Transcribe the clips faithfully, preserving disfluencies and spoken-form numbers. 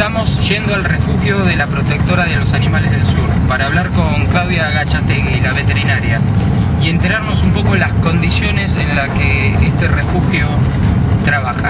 Estamos yendo al refugio de la Protectora de los Animales del Sur para hablar con Claudia Gachategui, la veterinaria, y enterarnos un poco de las condiciones en las que este refugio trabaja.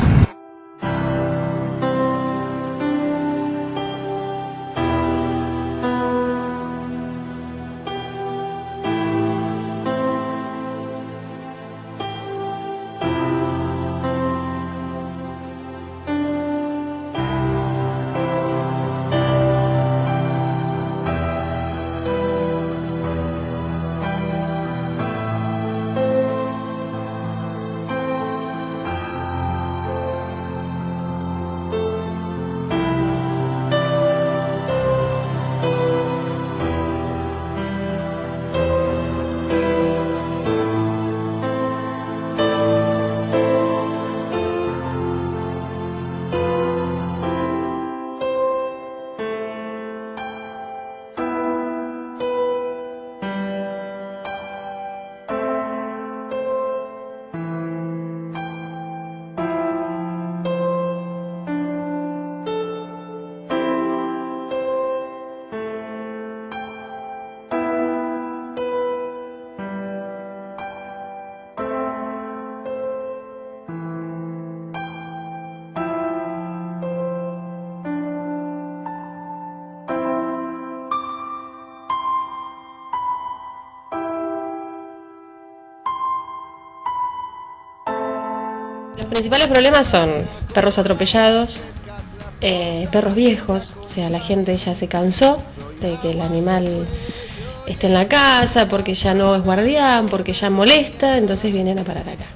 Los principales problemas son perros atropellados, eh, perros viejos, o sea, la gente ya se cansó de que el animal esté en la casa porque ya no es guardián, porque ya molesta, entonces vienen a parar acá.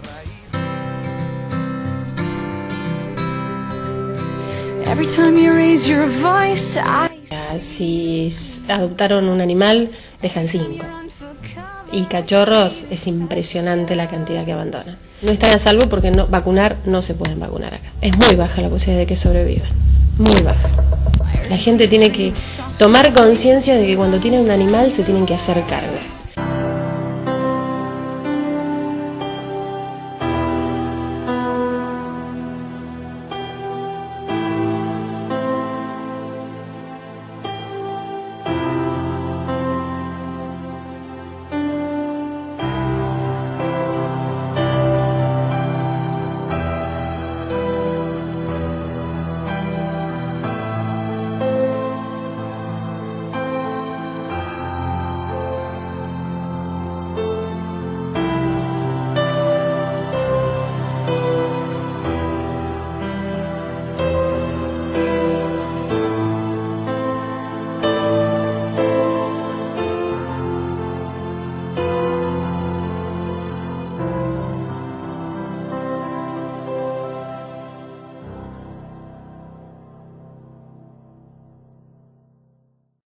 Every time you raise your voice, I... Si adoptaron un animal, dejan cinco. Y cachorros, es impresionante la cantidad que abandonan. No están a salvo porque no, vacunar no se pueden vacunar acá. Es muy baja la posibilidad de que sobrevivan. Muy baja. La gente tiene que tomar conciencia de que cuando tiene un animal se tienen que hacer cargo.